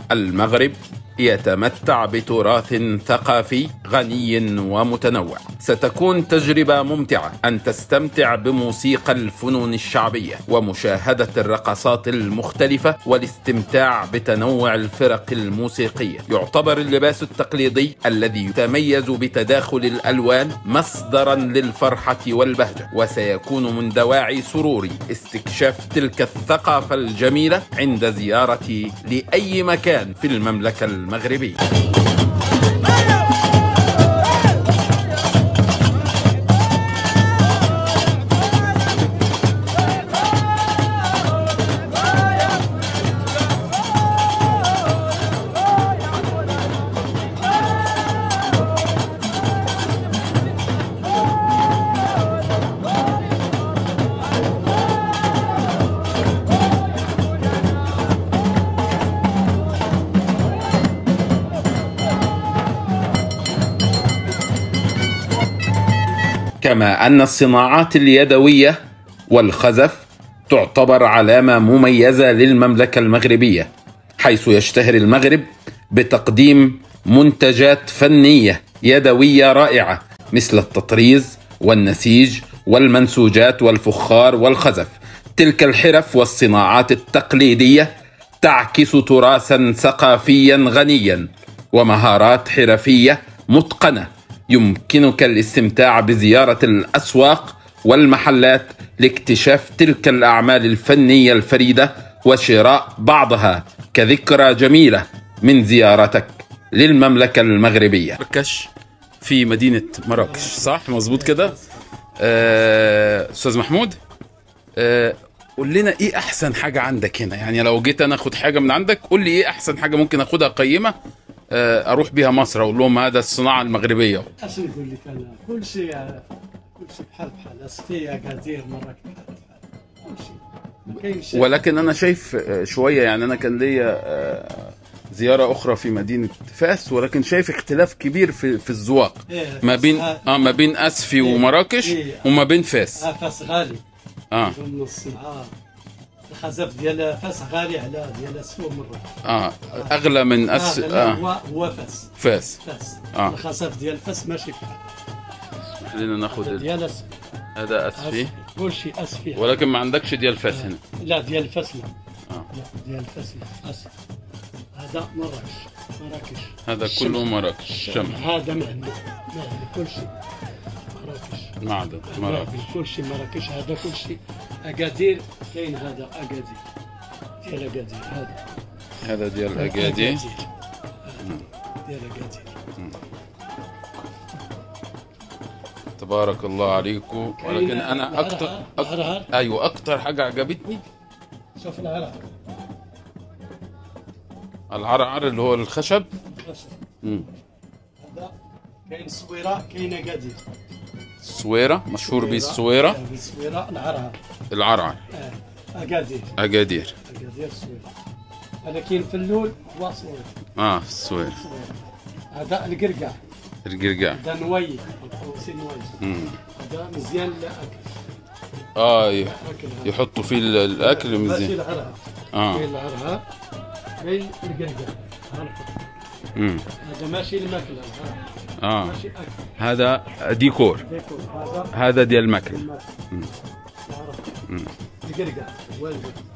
المغرب يتمتع بتراث ثقافي غني ومتنوع. ستكون تجربة ممتعة أن تستمتع بموسيقى الفنون الشعبية ومشاهدة الرقصات المختلفة والاستمتاع بتنوع الفرق الموسيقية. يعتبر اللباس التقليدي الذي يتميز بتداخل الألوان مصدرا للفرحة والبهجة، وسيكون من دواعي سروري استكشاف تلك الثقافة الجميلة عند زيارتي لأي مكان في المملكة المغربية. كما أن الصناعات اليدوية والخزف تعتبر علامة مميزة للمملكة المغربية، حيث يشتهر المغرب بتقديم منتجات فنية يدوية رائعة مثل التطريز والنسيج والمنسوجات والفخار والخزف. تلك الحرف والصناعات التقليدية تعكس تراثا ثقافيا غنيا ومهارات حرفية متقنة. يمكنك الاستمتاع بزيارة الأسواق والمحلات لاكتشاف تلك الأعمال الفنية الفريدة وشراء بعضها كذكرى جميلة من زيارتك للمملكة المغربية. مراكش في مدينة مراكش، صح؟ مظبوط كده؟ أستاذ محمود، قول لنا ايه احسن حاجة عندك هنا؟ يعني لو جيت انا اخد حاجة من عندك قول لي ايه احسن حاجة ممكن اخدها قيمة اروح بيها مصر اقول لهم هذا الصناعه المغربيه. اش نقول لك انا؟ كل شيء بحال اسفيه اكادير مراكش كل شيء. ولكن انا شايف شويه، يعني انا كان ليا زياره اخرى في مدينه فاس، ولكن شايف اختلاف كبير في الذواق ما بين ما بين اسفي ومراكش وما بين فاس. فاس غالي النص الخزف ديال فاس غالي على ديال اسفي ومراكش. اغلى من هو فاس. الخزف ديال فاس ماشي بحال. خلينا ناخذ ديال هذا اسفي، كل شيء اسفي، ولكن ما عندكش ديال فاس هنا. لا ديال فاس لا. لا ديال فاس لا. اسفي هذا مراكش هذا كله مراكش الشمع. هذا معدن كل شيء مراكش، معدن مراكش كل شيء مراكش. هذا كل شيء اكادير. كاين هذا اكادير ديال اكادير. هذا ديال اكادير ديال اكادير. تبارك الله عليكم. ولكن انا اكتر حاجه عجبتني شوف العرعر اللي هو الخشب. هذا كاين الصويره، كاين اكادير. الصويره مشهور بالصويره. الصويره العرعر اكادير الصويره. هذا كاين فلول هو صوير. الصوير. هذا القرقع. هذا نوي هذا مزيان للاكل. يحطوا فيه الاكل مزيان. كاين العرعر كاين القرقع. هذا ماشي الماكله. ماشي اكل، هذا ديكور. هذا ديال الماكله. القرقع والد